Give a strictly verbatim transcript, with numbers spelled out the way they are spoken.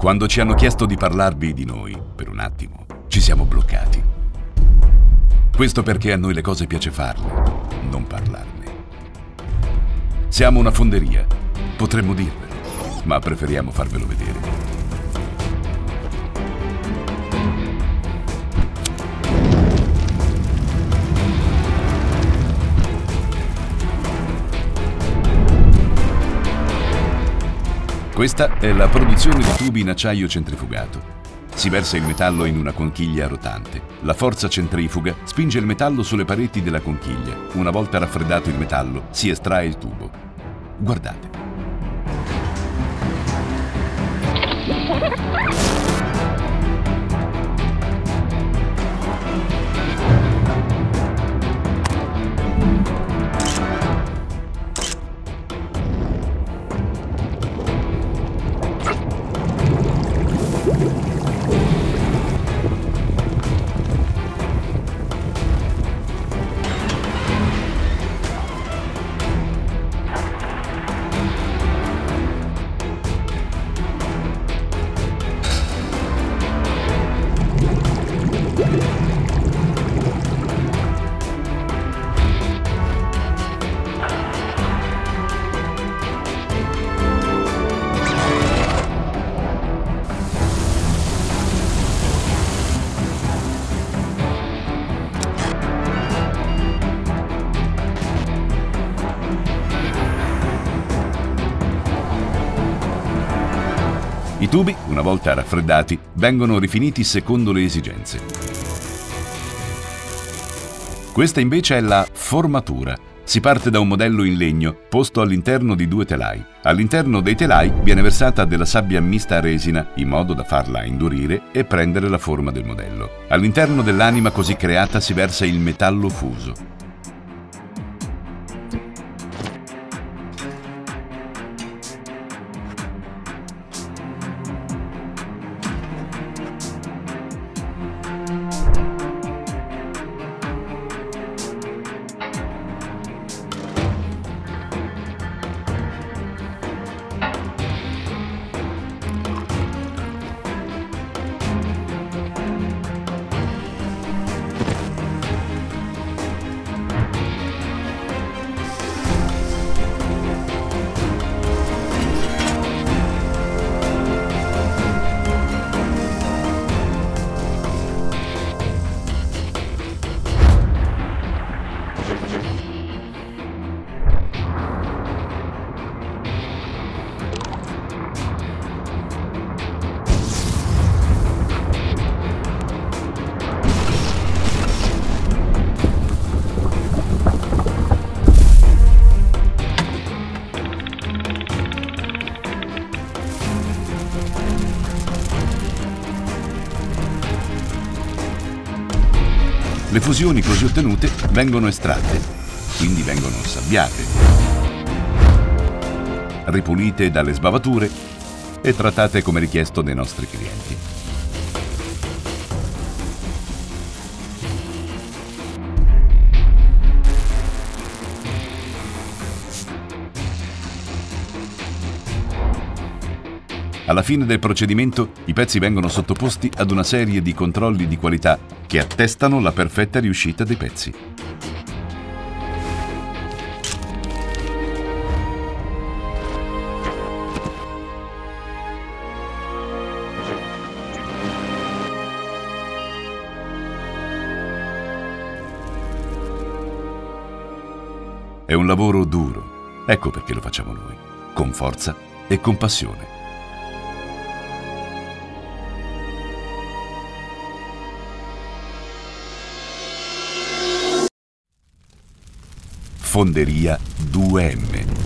Quando ci hanno chiesto di parlarvi di noi, per un attimo, ci siamo bloccati. Questo perché a noi le cose piace farle, non parlarne. Siamo una fonderia, potremmo dirvelo, ma preferiamo farvelo vedere. Questa è la produzione di tubi in acciaio centrifugato. Si versa il metallo in una conchiglia rotante. La forza centrifuga spinge il metallo sulle pareti della conchiglia. Una volta raffreddato il metallo, si estrae il tubo. Guardate. I tubi, una volta raffreddati, vengono rifiniti secondo le esigenze. Questa invece è la formatura. Si parte da un modello in legno posto all'interno di due telai. All'interno dei telai viene versata della sabbia mista a resina in modo da farla indurire e prendere la forma del modello. All'interno dell'anima così creata si versa il metallo fuso. Le fusioni così ottenute vengono estratte, quindi vengono sabbiate, ripulite dalle sbavature e trattate come richiesto dai nostri clienti. Alla fine del procedimento, i pezzi vengono sottoposti ad una serie di controlli di qualità che attestano la perfetta riuscita dei pezzi. È un lavoro duro, ecco perché lo facciamo noi, con forza e con passione. Fonderia due M.